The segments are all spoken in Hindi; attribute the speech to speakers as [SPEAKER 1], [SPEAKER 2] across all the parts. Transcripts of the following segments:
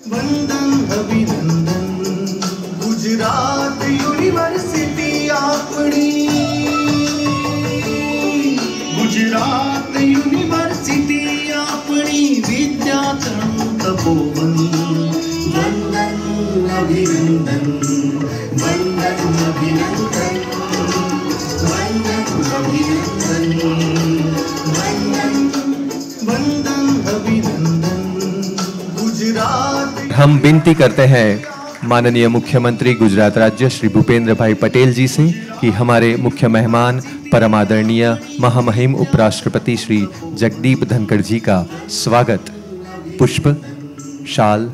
[SPEAKER 1] वंदन अभिनंदन गुजरात यूनिवर्सिटी आपणी गुजरात यूनिवर्सिटी आपणी विद्यातरण तपोवन वंदन अभिनंदन वंदन अभिनंदन वंदन अभिनंदन वंदन अभिनंदन गुजरात।
[SPEAKER 2] हम विनती करते हैं माननीय मुख्यमंत्री गुजरात राज्य श्री भूपेंद्र भाई पटेल जी से कि हमारे मुख्य मेहमान परम आदरणीय महामहिम उपराष्ट्रपति श्री जगदीप धनखड़ जी का स्वागत पुष्प, शाल,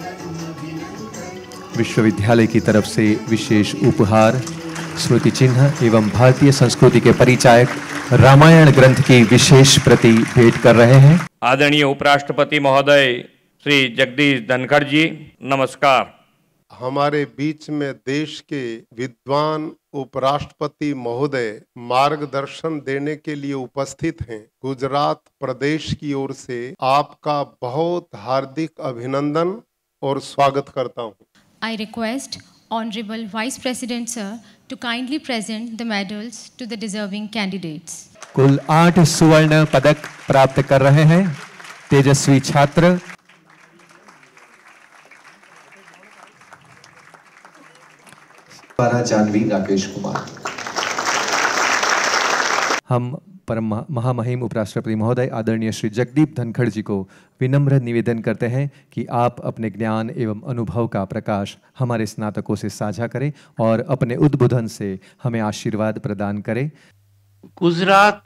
[SPEAKER 2] विश्वविद्यालय की तरफ से विशेष उपहार, स्मृति चिन्ह एवं भारतीय संस्कृति के परिचायक रामायण ग्रंथ की विशेष प्रति भेंट कर रहे हैं।
[SPEAKER 3] आदरणीय उपराष्ट्रपति महोदय श्री जगदीप धनखड़ जी, नमस्कार।
[SPEAKER 4] हमारे बीच में देश के विद्वान उपराष्ट्रपति महोदय मार्गदर्शन देने के लिए उपस्थित हैं। गुजरात प्रदेश की ओर से आपका बहुत हार्दिक अभिनंदन और स्वागत करता हूं।
[SPEAKER 5] I request Honorable Vice President Sir to kindly present the medals to the deserving candidates.
[SPEAKER 2] कुल 8 स्वर्ण पदक प्राप्त कर रहे हैं तेजस्वी छात्र
[SPEAKER 6] जानवी राकेश कुमार।
[SPEAKER 2] हम परम महामहिम उपराष्ट्रपति महोदय आदरणीय श्री जगदीप धनखड़ जी को विनम्र निवेदन करते हैं कि आप अपने ज्ञान एवं अनुभव का प्रकाश हमारे स्नातकों से साझा करें और अपने उद्बोधन से हमें आशीर्वाद प्रदान करें।
[SPEAKER 7] Gujarat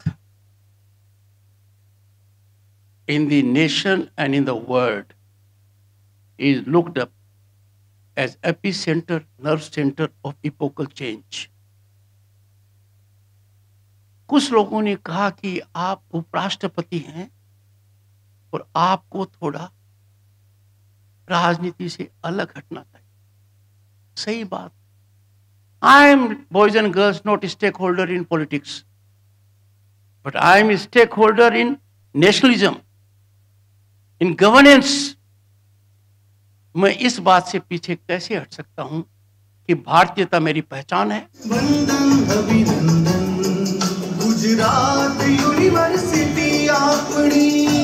[SPEAKER 7] in the nation and in the world is looked up as epicenter, nerve center of epochal change. कुछ लोगों ने कहा कि आप उपराष्ट्रपति हैं और आपको थोड़ा राजनीति से अलग हटना चाहिए। सही बात। I am, boys and girls, not a stakeholder in politics, but I am a stakeholder in nationalism, in governance. मैं इस बात से पीछे कैसे हट सकता हूं कि भारतीयता मेरी पहचान है।
[SPEAKER 1] वंदन अभिनंदन गुजरात यूनिवर्सिटी आपणी